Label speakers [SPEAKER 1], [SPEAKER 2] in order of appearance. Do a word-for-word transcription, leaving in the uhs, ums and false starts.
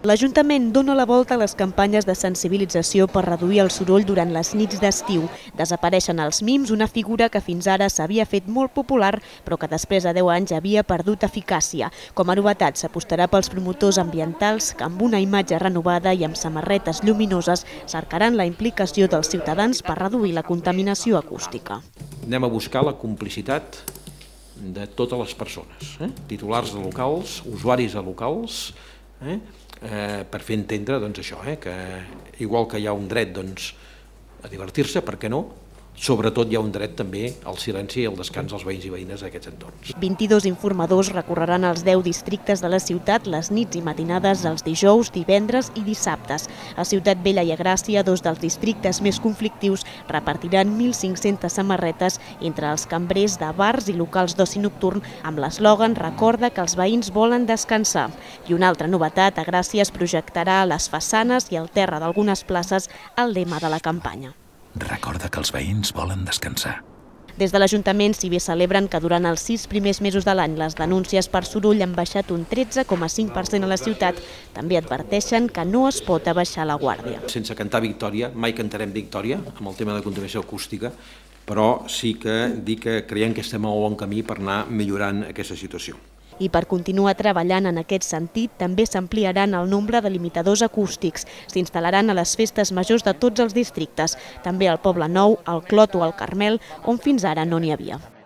[SPEAKER 1] L'Ajuntament dona la volta a les campanyes de sensibilització per reduir el soroll durant les nits d'estiu. Desapareixen els mims, una figura que fins ara s'havia fet molt popular, però que després de deu anys havia perdut eficàcia. Com a novetat, s'apostarà pels promotors ambientals que amb una imatge renovada i amb samarretes lluminoses cercaran la implicació dels ciutadans per reduir la contaminació acústica.
[SPEAKER 2] Anem a buscar la complicitat de totes les persones, eh? titulars de locals, usuaris de locals, eh? Eh, per fer entendre doncs, això, eh? que igual que hi ha un dret doncs, a divertir-se, per què no? Sobretot hi ha un dret també al silenci i al descans dels veïns i veïnes d'aquests entorns.
[SPEAKER 1] vint-i-dos informadors recorreran els deu districtes de la ciutat les nits i matinades els dijous, divendres i dissabtes. A Ciutat Vella i a Gràcia, dos dels districtes més conflictius, repartiran mil cinc-centes samarretes entre els cambrers de bars i locals d'oci nocturn amb l'eslògan "Recorda que els veïns volen descansar". I una altra novetat, a Gràcia es projectarà a les façanes i al terra d'algunes places el lema de la campanya.
[SPEAKER 3] Recorda que els veïns volen descansar.
[SPEAKER 1] Des de l'Ajuntament s'hi bé celebren que durant els sis primers mesos de l'any les denúncies per soroll han baixat un tretze coma cinc per cent a la ciutat. També adverteixen que no es pot abaixar la guàrdia.
[SPEAKER 2] Sense cantar victòria, mai cantarem victòria amb el tema de contaminació acústica, però sí que dir que creiem que estem al bon camí per anar millorant aquesta situació.
[SPEAKER 1] I per continuar treballant en aquest sentit, també s'ampliaran el nombre de limitadors acústics. S'instal·laran a les festes majors de tots els districtes, també al Poble Nou, al Clot o al Carmel, on fins ara no n'hi havia.